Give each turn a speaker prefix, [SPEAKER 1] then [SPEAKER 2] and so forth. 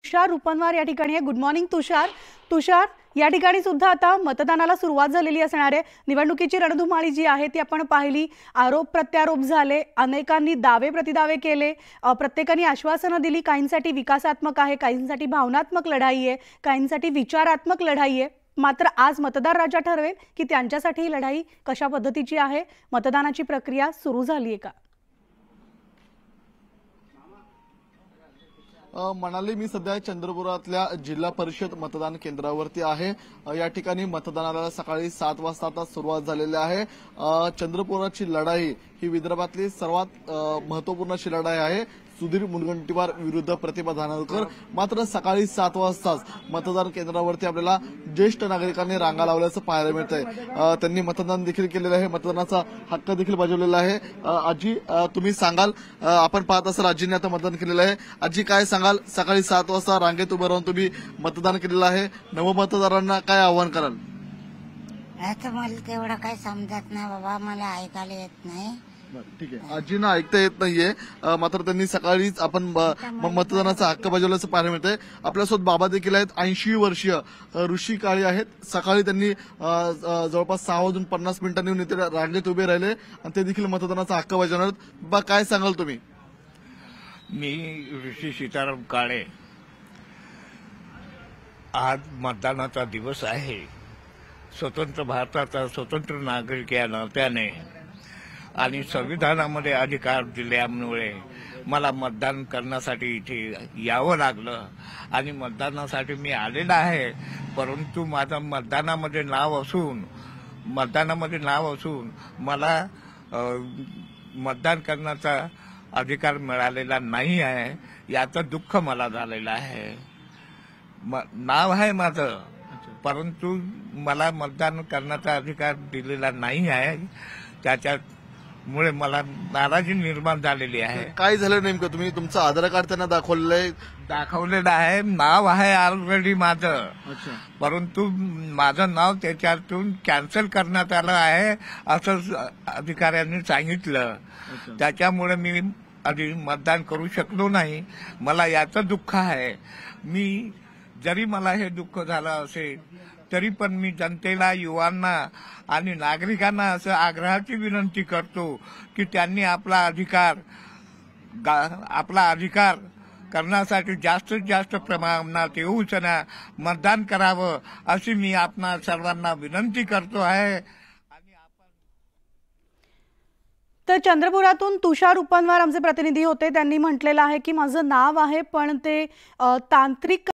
[SPEAKER 1] तुषार रूपनवार या ठिकाणी आहे। गुड मॉर्निंग तुषार। तुषार, या ठिकाणी सुद्धा आता मतदानाला सुरुवात झालेली असणार आहे। निवडणुकीची रणधुमाळी जी आहे ती आपण पाहिली। आरोप प्रत्यारोप झाले, अनेकांनी दावे प्रतिदावे केले, प्रत्येकाने आश्वासनं दिली। काहींसाठी विकासात्मक आहे, काहींसाठी भावनात्मक लढाई आहे, काहींसाठी विचारात्मक लढाई आहे। मात्र आज मतदार राजा ठरवेल की त्यांच्यासाठी ही लढाई कशा पद्धतीची आहे। मतदानाची प्रक्रिया सुरू झाली आहे का?
[SPEAKER 2] मनाली, मी सध्या चंद्रपुरातल्या जिल्हा परिषद मतदान केंद्रावरती आहे। या ठिकाणी मतदानाला सकाळी 7 वाजता आता सुरुवात झालेली आहे। चंद्रपुराची लढाई ही विदर्भातली सर्वात महत्त्वपूर्ण अशी लढाई आहे। सुधीर मुनगंटीवार विरुद्ध प्रतिभा धानोरकर। मात्र सकाळी 7 वाजताच मतदान केंद्रावरती आपल्याला ज्येष्ठ नागरिकांनी रांगा लावल्याचं पाहायला मिळतंय। त्यांनी मतदान देखील केलेलं आहे, मतदानाचा हक्क देखील बजावलेला आहे। आजी, तुम्ही सांगाल, आपण पाहत असाल आजीने आता मतदान केलेलं आहे। आजी, काय सांगाल, सकाळी 7 वाजता रांगेत उभं राहून तुम्ही मतदान केलेलं आहे, नवमतदारांना काय आवाहन कराल?
[SPEAKER 3] आता मला तेवढं काही समजत नाही बाबा, मला ऐकायला येत नाही।
[SPEAKER 2] ठीक आहे, आजींना ऐकता येत नाहीये, मात्र त्यांनी सकाळीच आपण मतदानाचा हक्क बजावल्याचं पाहायला मिळतंय। आपल्यासोबत बाबा देखील आहेत, 80 वर्षीय ऋषी काळे आहेत। सकाळी त्यांनी जवळपास 6:50 इथे रांगेत उभे राहिले आणि ते देखील मतदानाचा हक्क बजावणार। बा, काय सांगाल तुम्ही?
[SPEAKER 4] मी ऋषी सीताराम काळे। आज मतदानाचा दिवस आहे। स्वतंत्र भारताचा स्वतंत्र नागरिक या नात्याने आणि संविधानामध्ये अधिकार दिल्यामुळे मला मतदान करण्यासाठी इथे यावं लागलं आणि मतदानासाठी मी आलेला आहे। परंतु माझं मतदानामध्ये नाव असून मला मतदान करण्याचा अधिकार मिळालेला नाही आहे, याचं दुःख मला झालेलं आहे। नाव आहे माझं, परंतु मला मतदान करण्याचा अधिकार दिलेला नाही आहे, त्याच्यामुळे मला नाराजी निर्माण झालेली आहे।
[SPEAKER 2] काय झालं नेमकं? तुम्ही तुमचं आधार कार्ड त्यांना
[SPEAKER 4] दाखवलेलं आहे, नाव आहे ऑलरेडी माझं, परंतु माझं नाव त्याच्यातून कॅन्सल करण्यात आलं आहे असं अधिकाऱ्यांनी सांगितलं। त्याच्यामुळे मी आधी मतदान करू शकलो नाही, मला याचं दुःख आहे। मी जरी मला हे दुःख झालं असेल तरी पण मी जनतेला, युवांना आणि नागरिकांना असं आग्रहाची विनंती करतो की त्यांनी आपला अधिकार करण्यासाठी जास्तीत जास्त प्रमाणात येऊन मतदान करावं अशी मी आपणा सर्वांना विनंती करतो आहे।
[SPEAKER 1] तर चंद्रपुरातून तुषार रूपनवार आमचे प्रतिनिधी होते, त्यांनी म्हटलेलं आहे की माझं नाव आहे पण ते तांत्रिक